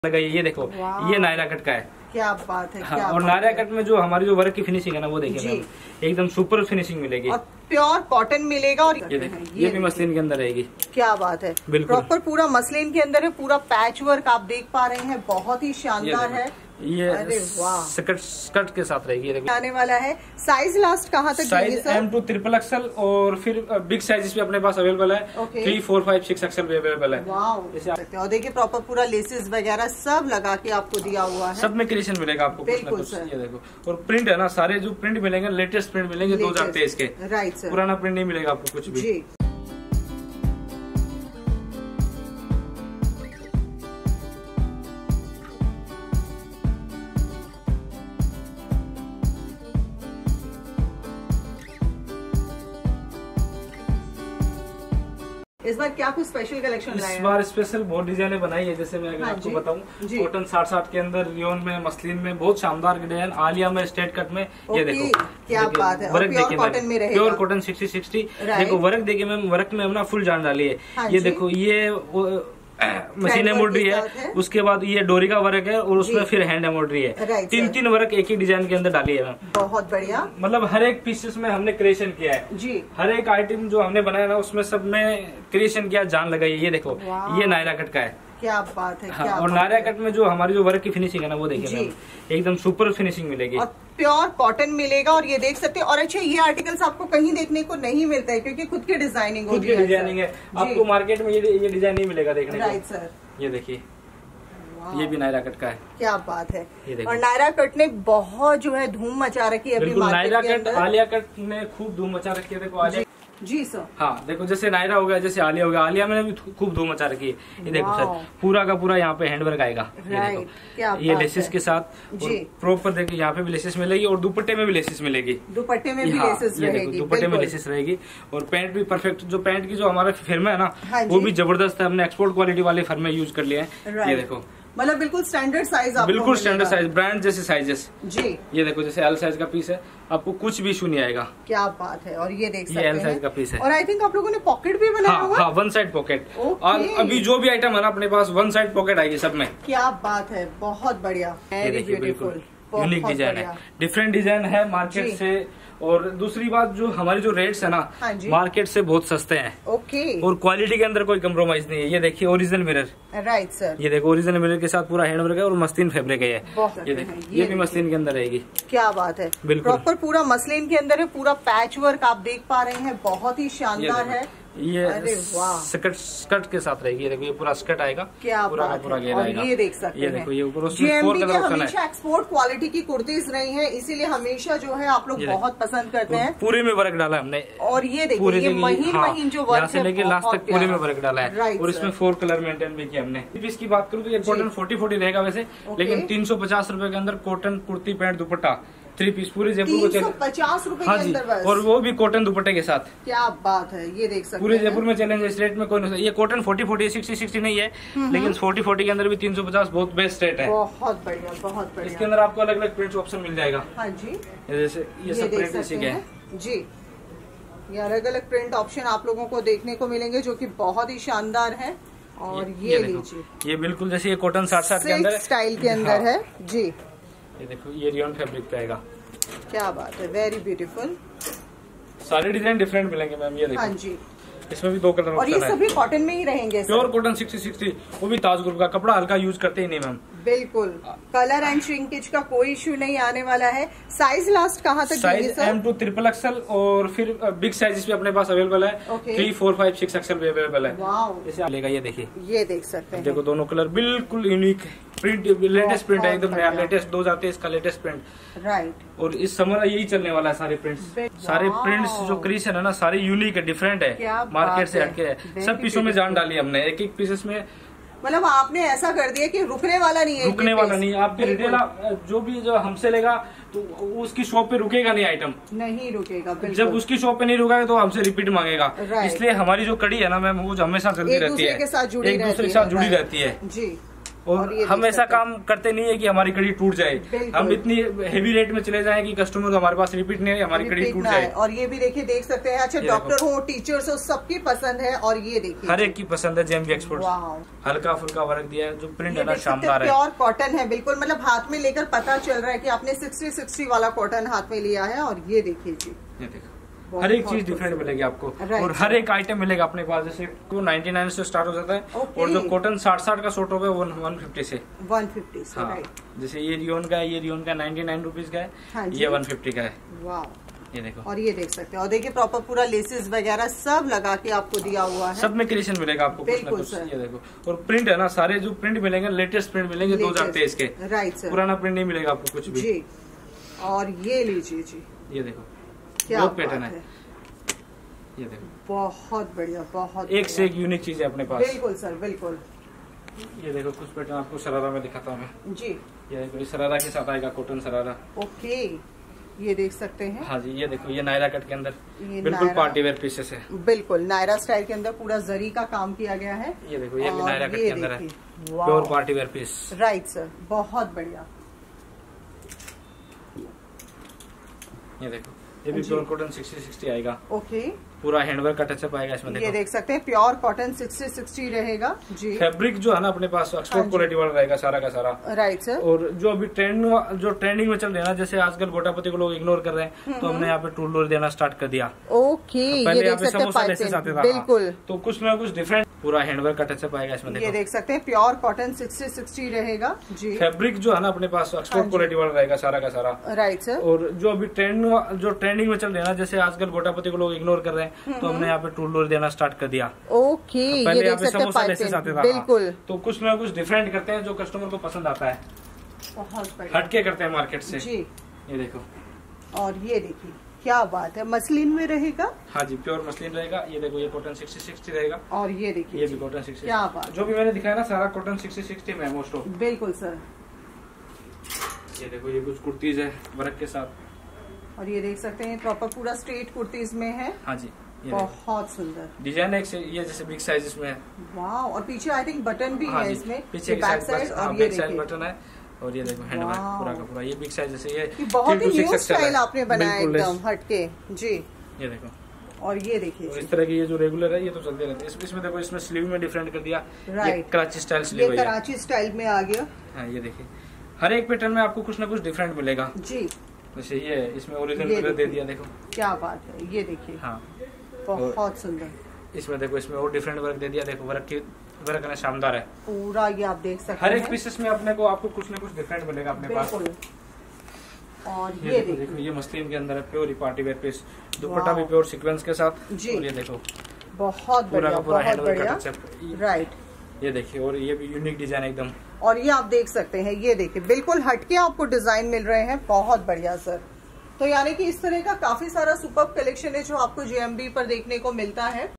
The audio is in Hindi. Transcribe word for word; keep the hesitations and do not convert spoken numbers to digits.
लगाइए। ये देखो, ये नायरा कट का है। क्या बात है। हाँ, क्या और नायरा कट में जो हमारी जो वर्क की फिनिशिंग है ना, वो देखिए एकदम सुपर फिनिशिंग मिलेगी और प्योर कॉटन मिलेगा। और ये देखिए, ये, ये भी मसलिन के अंदर रहेगी। क्या बात है, बिल्कुल प्रॉपर पूरा मसलिन के अंदर है। पूरा पैच वर्क आप देख पा रहे हैं, बहुत ही शानदार है। ये स्कर्ट स्कर्ट के साथ रहेगी। ये आने वाला है। साइज लास्ट कहाँ तक? Size M to triple XL और फिर बिग साइज भी अपने पास अवेलेबल है। Three four five six XL भी अवेलेबल है। और देखिए प्रॉपर पूरा लेसेस वगैरह सब लगा के आपको दिया हुआ है। सब में क्रिएशन मिलेगा आपको। बिल्कुल सर। ये देखो, और प्रिंट है ना, सारे जो प्रिंट मिलेंगे लेटेस्ट प्रिंट मिलेंगे। दो हजार तेईस के। Right sir. पुराना प्रिंट नहीं मिलेगा आपको कुछ भी। जी। इस बार क्या कुछ स्पेशल कलेक्शन लाए हैं? इस बार स्पेशल बहुत डिजाइने बनाई है। जैसे मैं अगर हाँ आपको बताऊं, कॉटन साठ साठ के अंदर, रियोन में, मसलिन में बहुत शानदार डिजाइन, आलिया में, स्ट्रेट कट में। ये देखो क्या बात है। वर्क देखिए, कॉटन में रहेगा। Pure cotton sixty sixty. देखो वर्क देखिए मैम, वर्क में अपना फुल जान डाली है। हाँ ये देखो, ये मशीन एम्ब्रॉयडरी है, है, उसके बाद ये डोरी का वर्क है, और उसमें फिर हैंड एम्ब्रॉयडरी है। तीन तीन वर्क एक ही डिजाइन के अंदर डाली है मैम। बहुत बढ़िया। मतलब हर एक पीसेस में हमने क्रिएशन किया है जी। हर एक आइटम जो हमने बनाया ना, उसमें सब में क्रिएशन किया, जान लगाई है। ये देखो, ये नायरा कट का है। क्या बात है। हाँ, क्या और नायरा कट में जो हमारी जो वर्क की फिनिशिंग है ना, वो देखिए एकदम सुपर फिनिशिंग मिलेगी और प्योर कॉटन मिलेगा। और ये देख सकते हैं। और अच्छा, ये आर्टिकल्स आपको कहीं देखने को नहीं मिलता है, क्योंकि खुद की डिजाइनिंग खुद की डिजाइनिंग है। आपको मार्केट में ये ये डिजाइन नहीं मिलेगा देखने को। Right sir. ये देखिए, ये भी नायरा कट का है। क्या बात है। और नायरा कट ने बहुत जो है धूम मचा रखी है अभी market Naira cut, Alia cut ने खूब धूम मचा रखी है। देखो आलिया जी सर। हाँ देखो, जैसे नायरा हो गया, जैसे आलिया हो गया, आलिया में भी खूब धूम मचा रखी है। ये देखो सर, पूरा का पूरा यहाँ पे हैंडवर्क आएगा। ये देखो, क्या ये लेसेस के साथ प्रॉपर देखिए, यहाँ पे भी लेसेस मिलेगी और दुपट्टे में भी लेसेस मिलेगी। दुपट्टे में भी लेसेस रहेगी। दुपट्टे में लेसेस रहेगी और पैंट भी परफेक्ट। जो पैंट की जो हमारा फर्म है ना, वो भी जबरदस्त है। हमने एक्सपोर्ट क्वालिटी वाले फर्म यूज कर लिए हैं। ये देखो, मतलब बिल्कुल स्टैंडर्ड साइज आपको बिल्कुल स्टैंडर्ड साइज, ब्रांड जैसे साइजेस जी। ये देखो, जैसे एल साइज का पीस है, आपको कुछ भी इशू नहीं आएगा। क्या बात है। और ये देख सकते हैं, ये एल साइज का पीस है। और आई थिंक आप लोगों ने पॉकेट भी बनाया हाँ, हुआ। हाँ, वन साइड पॉकेट। और अभी जो भी आइटम है ना अपने पास, वन साइड पॉकेट आएगी सब में। क्या बात है, बहुत बढ़िया। ये देखिए, बिल्कुल यूनिक डिजाइन है, डिफरेंट डिजाइन है मार्केट से। और दूसरी बात, जो हमारी जो रेट्स है ना, हाँ मार्केट से बहुत सस्ते हैं। ओके। और क्वालिटी के अंदर कोई कम्प्रोमाइज नहीं है। ये देखिए ओरिजिनल मिरर। Right sir. ये देखो, ओरिजिनल मिरर के साथ पूरा हैंडवर्क है और मसलिन फैब्रिक है। ये देखिए, ये भी मसलिन के अंदर रहेगी। क्या बात है। प्रॉपर पूरा मसलिन के अंदर है। पूरा पैच वर्क आप देख पा रहे हैं, बहुत ही शानदार है। ये स्कर्ट स्कर्ट के साथ रहेगी। ये देखो, ये पूरा स्कर्ट आएगा। क्या पूरा का पूरा घेरा आएगा। ये देख सकते हैं। ये देखो, ये ऊपर जीएमबी के हमेशा एक्सपोर्ट क्वालिटी की कुर्तीज रही है, इसीलिए हमेशा जो है आप लोग बहुत पसंद करते हैं। पूरे में वर्क डाला हमने। और ये देखिए, ये महीन महीन जो वर्क से लेके लास्ट तक पूरे में वर्क डाला है। और इसमें फोर कलर मेंटेन भी किया हमने। इसकी बात करूँ तो ये कॉटन फोर्टी फोर्टी रहेगा वैसे, लेकिन तीन सौ पचास रूपये के अंदर cotton kurti pant dupatta three piece पूरे जयपुर को पचास रूपए हाँ के अंदर बस। और वो भी कॉटन दुपट्टे के साथ। क्या बात है। ये देख सकते पूरे जयपुर में चैलेंज है। इस रेट में कोई नहीं। ये cotton forty forty sixty sixty नहीं है, लेकिन फोर्टी फोर्टी के अंदर भी तीन सौ पचास बहुत बेस्ट रेट है। बहुत बढ़िया, बहुत बढ़िया। इसके अंदर आपको अलग अलग प्रिंट ऑप्शन मिल जाएगा। हाँ जी, जैसे ये सब प्रिंट इसी के हैं जी। ये अलग अलग प्रिंट ऑप्शन आप लोगों को देखने को मिलेंगे, जो की बहुत ही शानदार है। और ये लीजिए, ये बिल्कुल जैसे ये कॉटन साठ साठ के अंदर स्टाइल के अंदर है जी। ये देखो, ये रियोन फैब्रिक पे आएगा। क्या बात है, वेरी ब्यूटीफुल। सारे डिजाइन डिफरेंट मिलेंगे मैम। ये देखो, हाँ जी, इसमें भी दो कलर और ये सभी कॉटन में ही रहेंगे। प्योर कॉटन सिक्सटी सिक्सटी, वो भी ताज ग्रुप का कपड़ा, हल्का यूज करते ही नहीं मैम। बिल्कुल, कलर एंड श्रिंकेज का कोई इशू नहीं आने वाला है। साइज लास्ट कहाँ तक? Size M to triple XL और फिर बिग साइज भी अपने पास अवेलेबल है। Three four five six XL भी अवेलेबल है। जैसे लेगा, ये देखिए, ये देख सकते हैं। देखो दोनों कलर बिल्कुल यूनिक प्रिंट, लेटेस्ट प्रिंट है एकदम नया, लेटेस्ट दो जाते हैं इसका लेटेस्ट प्रिंट। राइट। और इस समर यही चलने वाला है। सारे प्रिंट्स सारे प्रिंट्स जो क्रिएशन है ना, सारे यूनिक है, डिफरेंट है, मार्केट से हटके है। सब पीसों में जान डाली हमने, एक एक पीसेस में। मतलब आपने ऐसा कर दिया कि रुकने वाला नहीं है। रुकने वाला नहीं है। आपके रिटेल जो भी जो हमसे लेगा तो उसकी शॉप पे रुकेगा नहीं, आइटम नहीं रुकेगा। जब उसकी शॉप पे नहीं रुकेगा तो हमसे रिपीट मांगेगा। इसलिए हमारी जो कड़ी है ना मैम, वो हमेशा चलती रहती है, एक दूसरे के साथ जुड़ी रहती है जी। और हम ऐसा काम करते नहीं है कि हमारी कड़ी टूट जाए, हम इतनी हेवी रेट में चले जाएं कि कस्टमर हमारे पास रिपीट नहीं, हमारी कड़ी टूट जाए। और ये भी देखिए, देख सकते हैं, अच्छा डॉक्टर हो, टीचर्स हो, सबकी पसंद है। और ये देखिए, हर एक की पसंद है जेएमबी एक्सपोर्ट। हल्का फुल्का वर्क दिया है, जो प्रिंट है ना शानदार है, प्योर कॉटन है बिल्कुल, मतलब हाथ में लेकर पता चल रहा है कि आपने सिक्सटी सिक्सटी वाला कॉटन हाथ में लिया है। और ये देखिए जी, ये देखो हर एक चीज डिफरेंट मिलेगी आपको, और हर एक आइटम मिलेगा अपने पास। जैसे वो नाइन्टी नाइन से स्टार्ट हो जाता है, और जो कॉटन साठ साठ का सूट होगा वो वन फिफ्टी से वन फिफ्टी से। हाँ, जैसे ये रियोन का है, ये रियोन का नाइन्टी नाइन रुपीज का है, हाँ, ये वन फिफ्टी का है। वाह, ये देखो, और ये देख सकते हैं, और देखिए प्रॉपर पूरा लेसेस वगैरह सब लगा के आपको दिया हुआ है, सब में क्रिएशन मिलेगा आपको कुछ ना कुछ। ये देखो, और प्रिंट है ना, सारे जो प्रिंट मिलेंगे लेटेस्ट प्रिंट मिलेंगे, दो हजार तेईस के। राइट सर, पुराना प्रिंट नहीं मिलेगा आपको कुछ भी जी। और ये लीजिए जी, ये देखो क्या पैटर्न है, ये देखो बहुत बढ़िया, बहुत एक से एक यूनिक चीज है अपने पास। बिल्कुल सर, बिल्कुल। ये देखो कुछ पैटर्न आपको शरारा में दिखाता हूँ मैं जी। ये देखो, शरारा के साथ आएगा कॉटन शरारा। ओके, ये देख सकते हैं। हाँ जी, ये देखो, ये नायरा कट के अंदर बिल्कुल पार्टी वेयर पीसेस है, बिल्कुल नायरा स्टाइल के अंदर पूरा जरी का काम किया गया है। ये देखो, ये भी नायरा कट के अंदर है, pure party wear piece. Right sir, बहुत बढ़िया। ये देखो, ये भी प्योर कॉटन सिक्सटी सिक्सटी आएगा। ओके, पूरा हैंडवर्क का टचअप आएगा इसमें। देखो, ये देख सकते हैं, प्योर कॉटन सिक्सटी सिक्सटी रहेगा जी। फैब्रिक जो है ना अपने पास एक्सपोर्ट क्वालिटी वाला रहेगा सारा का सारा। Right sir. और जो अभी ट्रेंड जो ट्रेंडिंग में चल रहे हैं ना, जैसे आजकल गोटापति को लोग इग्नोर कर रहे हैं, तो हमने यहाँ पे टूल लोर देना स्टार्ट कर दिया। ओके, पहले यहाँ पे समोसा लेसेस आते था, बिल्कुल, तो कुछ ना कुछ डिफरेंट पूरा हैंडवर्क का टचअप आएगा इसमें। ये देख सकते हैं, प्योर कॉटन सिक्सटी सिक्सटी रहेगा जी। फैब्रिक जो है ना अपने पास एक्सपोर्ट क्वालिटी वाला रहेगा सारा का सारा। Right sir. और जो अभी ट्रेंड जो ट्रेंडिंग में चल रहे हैं ना, जैसे आजकल गोटापति को लोग इग्नोर कर रहे हैं, तो हमने यहाँ पे टूल लोर देना स्टार्ट कर दिया। ओके, पहले यहाँ पे समोसा लेसेस आते था, बिल्कुल, तो कुछ ना कुछ डिफरेंट करते हैं जो कस्टमर को पसंद आता है, हटके करते हैं मार्केट से जी। ये देखो, और ये देखिए क्या बात है, मसलिन में रहेगा। हाँ जी, प्योर मसलिन रहेगा। ये देखो, ये कॉटन सिक्सटी सिक्सटी रहेगा। और ये देखिए, ये भी कॉटन सिक्सटी। क्या बात, जो भी मैंने दिखाया ना सारा कॉटन सिक्सटी सिक्सटी में मोस्ट ऑफ। बिल्कुल सर। ये देखो, ये कुछ कुर्तीज है वर्क के साथ, और ये देख सकते हैं प्रॉपर पूरा स्ट्रेट कुर्तीज में है। हाँ जी, बहुत सुंदर डिजाइन है। ये जैसे बिग साइज में है। वाह, और पीछे आई थिंक बटन भी हाँ है इसमें, पीछे बैक साइड, और ये देखिए बटन है। और ये देखो हैंडवर्क पूरा का पूरा, ये बिग साइज जैसे ये बहुत ही न्यू स्टाइल आपने बनाया एकदम हटके जी। ये देखो, और ये देखिए इस तरह की ये जो रेगुलर है ये तो चलते रहते हैं। इसमें देखो, इसमें स्लीव में डिफरेंट कर दिया। राइट, कराची स्टाइल स्लीव है, कराची स्टाइल में आ गया। हाँ, ये देखिए, हर एक पैटर्न में आपको कुछ ना कुछ डिफरेंट मिलेगा जी। जैसे ये इसमें ओरिजिनल कलर दे दिया, देखो क्या बात है। ये देखिए, हाँ बहुत सुंदर। इसमें देखो, इसमें और डिफरेंट वर्क दे दिया। देखो, वर्क की वर्क ना शानदार है पूरा, ये आप देख सकते हैं। हर एक पीसेस में अपने को आपको कुछ ना कुछ डिफरेंट मिलेगा अपने पास। और ये, ये देखो, देखो, ये मसलिन के अंदर है, pure party wear piece, dupatta भी प्योर सीक्वेंस के साथ जी। और ये देखो, बहुत बढ़िया, बहुत बढ़िया। राइट, ये देखिए, और ये भी यूनिक डिजाइन एकदम। और ये आप देख सकते हैं, ये देखिए बिल्कुल हटके आपको डिजाइन मिल रहे हैं, बहुत बढ़िया सर। तो यानी कि इस तरह का काफी सारा सुपर्ब कलेक्शन है जो आपको जेएमबी पर देखने को मिलता है।